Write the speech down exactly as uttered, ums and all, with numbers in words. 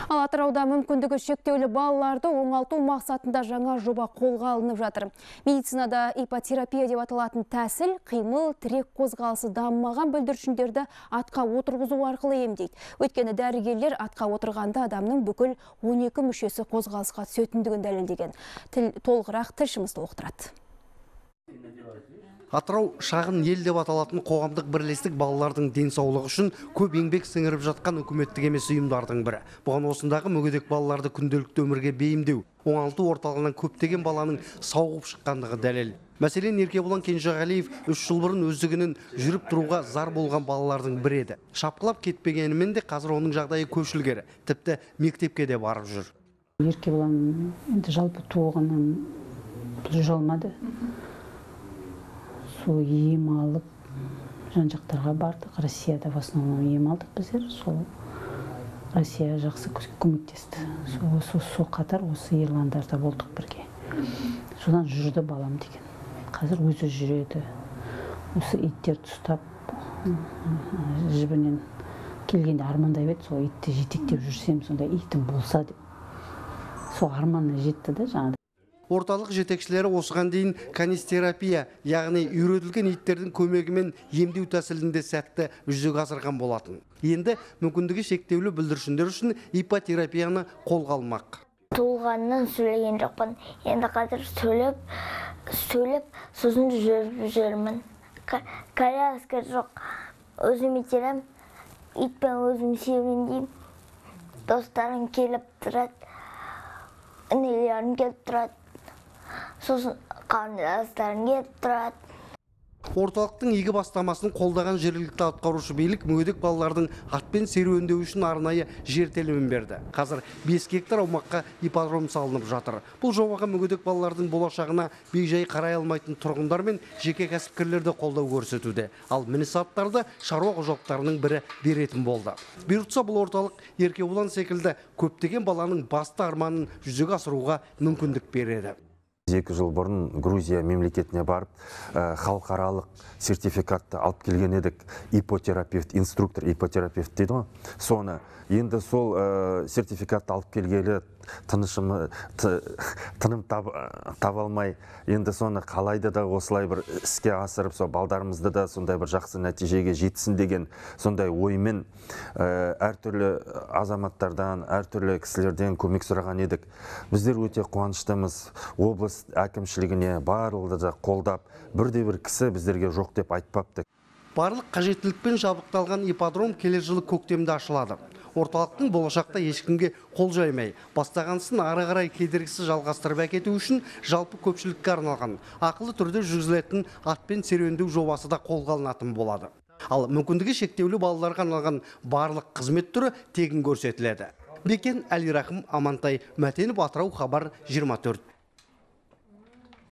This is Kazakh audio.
Ал Атырауда мүмкіндігі шектеулі балаларды оңалту мақсатында жаңа жоба қолға алынып жатыр. Медицинада ипотерапия деп аталатын тәсіл қимыл, тірек қозғалысы дамымаған бүлдіршіндерді атқа отырғызу арқылы емдейді. Өйткені дәрігерлер атқа отырғанда адамның бүкіл он екі мүшесі қозғалысқа түсетіндігін дәлелдеген. Толығырақ тілшіміз толықтырады. Атырау шағын ел деп аталатын қоғамдық бірлестік балалардың денсаулығы үшін көп еңбек сіңіріп жатқан үкіметтік емес ұйымдардың бірі. Бұған осындағы мүгедек балаларды күнделікті өмірге бейімдеу, оңалту орталығынан көптеген баланың сауығып шыққандығы дәлел. Мәселен, Еркебұлан Кенжеғалиев үш жыл бұрын өздігінен жүріп тұруға зар болған балалардың бірі еді. Шапқылап кетпегенімен де қазір оның жағдайы көшілгері, тіпті мектепке де барып жүр. Еркебұлан енді жалпы туғаннан жүре алмады. Сол ем алып, жан-жақтарға бардық. Россияда в основном ем алдық біздер. Сол Россия жақсы көмектесті. Сол қатар осы Ирландарда болдық бірге. Содан жүрді балам деген. Қазір өзі жүреді. Осы иттерді ұстап, жібінен келгенде армандай бет, сол итті жетектеп жүрсем, сонда итім болса деп. Сол арманына жетті де жаңағы. Орталық жетекшілері осыған дейін канистерапия, яғни үйретілген иттердің көмегімен емдеу тәсілінде сәтті жүзеге асырған болатын. Енді мүмкіндігі шектеулі бүлдіршіндер үшін ипотерапияны қолға алмақ. Туылғаннан сөйлеген жоқпын. Енді қазір сөйлеп, сөйлеп, сосын жүріп жүрмін. Коляска жоқ. Өзім итерем, итпен өзім серуендеймін. Достарым келіп тұрады, інелерім келіп тұрады. Сосын қарындастарым келіп тұрады. Орталықтың игі бастамасын қолдаған жергілікті атқарушы билік мүгедек балалардың атпен серуендеу үшін арнайы жер телімін берді. Қазір бес гектар аумаққа ипподром салынып жатыр. Бұл жобаға мүгедек балалардың болашағына бей-жай қарай алмайтын тұрғындар мен жеке кәсіпкерлерді қолдау көрсетуде. Ал мініс аттарды шаруа қожалықтарының бірі беретін болды. Бұйыртса бұл орталық Еркебұлан секілді көптеген баланың басты арманын жүзеге асыруға мүмкіндік береді. Екі жыл бұрын Грузия мемлекетіне барып, халықаралық сертификатты алып келген едік. Ипотерапевт, инструктор ипотерапевт дейді ғой. Соны енді сол сертификатты алып келгелі тынышымы, тыным таба алмай, енді соны қалайды да осылай бір іске асырып, сол балдарымызды да сондай бір жақсы нәтижеге жетсін деген сондай оймен әртүрлі азаматтардан, әртүрлі кісілерден көмек сұраған едік. Біздер өте қуаныштымыз. Облыс әкімшілігіне барлығы да қолдап, бірде-бір кісі біздерге жоқ деп айтпапты. Барлық қажеттілікпен жабдықталған ипподром келер жылы көктемде ашылады. Орталықтың болашақта ешкімге қол жаймай, бастағансын ары қарай кедергісіз жалғастырып әкету үшін жалпы көпшілікке арналған ақылы түрде жүргізілетін атпен серуендеу жобасы да қолға алынатын болады. Ал мүмкіндігі шектеулі балаларға арналған барлық қызмет түрі тегін көрсетіледі. Бекен, Әлирахым, Амантай, Мәтенов, Атырау, Хабар жиырма төрт.